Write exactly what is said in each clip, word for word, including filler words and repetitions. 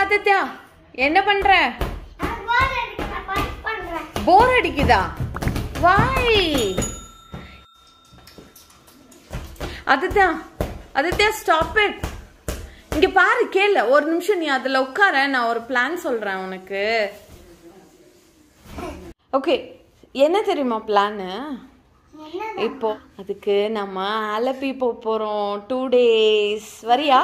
ஆதித்யா என்ன பண்ற? போர் அடிக்குதா? Why? Aditya Aditya stop it. இங்க பாரு கேளு ஒரு நிமிஷம் நீ அதுல உட்கார நான் ஒரு பிளான் சொல்றேன் உனக்கு. ஓகே என்ன தெரியுமா பிளானு? இப்போ அதுக்கு நம்ம ஆலப்பி போக போறோம் டூ டேஸ். வரியா?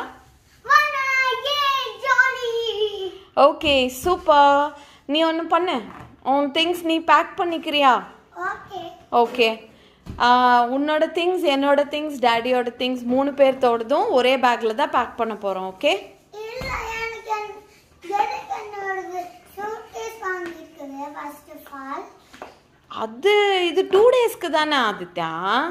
Okay super. நீ ஒன்று பண்ணு, உன் திங்ஸ் நீ பேக் பண்ணிக்கிறியா? ஓகே உன்னோட திங்ஸ் என்னோட திங்ஸ் டேடியோட திங்ஸ் மூணு பேர்த்தோடதும் ஒரே பேக்கில் தான் பேக் பண்ண போகிறோம். ஓகே அது இது டூ டேஸ்க்கு தானே ஆதித்யா.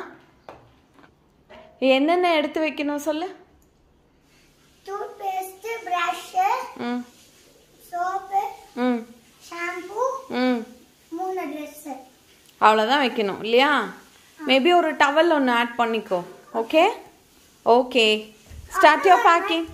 என்னென்ன எடுத்து வைக்கணும் சொல்லு. டூத்பேஸ்ட், பிரஷ், ம் சோப், ம் ஷாம்பு, ம் மூணு ட்ரெஸ் அவ்வளோதான் வைக்கணும் இல்லையா? மேபி ஒரு டவல் ஒன்று ஆட் பண்ணிக்கோ. Okay okay start your packing.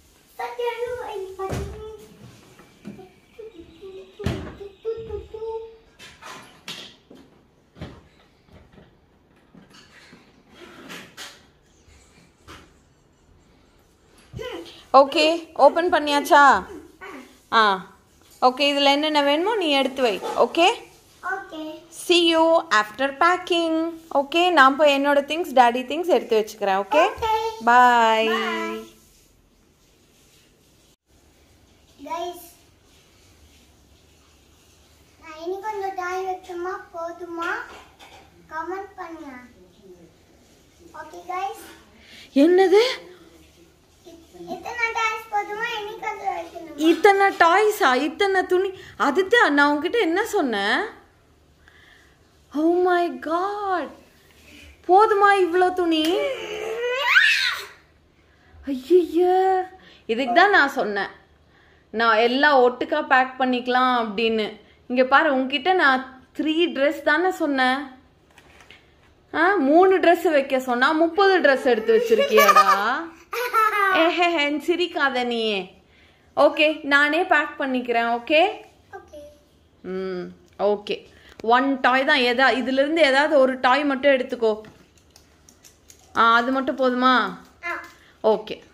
Okay open பண்ணியாச்சா? ஆ ஓகே இதில் என்னென்ன வேணுமோ நீ எடுத்து வை. Okay see you after packing. Okay நான் போய் என்னோட திங்ஸ் டாடி திங்ஸ் எடுத்து வச்சுக்கிறேன். Okay bye. கைஸ் நான் இனி கொஞ்சம் டாய் வைக்கமா போதுமா கமெண்ட் பண்ணுங்க. ஓகே கைஸ் என்னது இத்தனை டாய்ஸ் போதுமா இனி கொஞ்சம் வைக்கணும்? இத்தனை டாய்ஸா? இத்தனை துணி? ஆதித்யா நான் உங்ககிட்ட என்ன சொன்னேன்? ஓ மை காட் போதுமா இவ்வளோ துணி? ஐயோ இதுக்கு தான் நான் சொன்னேன் நான் எல்லாம் ஒட்டுக்கா பேக் பண்ணிக்கலாம் அப்படின்னு. இங்கே பாரு உங்ககிட்ட நான் த்ரீ ட்ரெஸ் தானே சொன்னேன். ஆ மூணு ட்ரெஸ் வைக்க சொன்னா முப்பது ட்ரெஸ் எடுத்து வச்சிருக்கியாடா? ஏஹே சிரிக்காத நீ. ஓகே நானே பேக் பண்ணிக்கிறேன். ஓகே ம் ஓகே ஒன் டாய் தான். எதா இதுலேருந்து ஏதாவது ஒரு டாய் மட்டும் எடுத்துக்கோ. ஆ அது மட்டும் போதுமா? ஓகே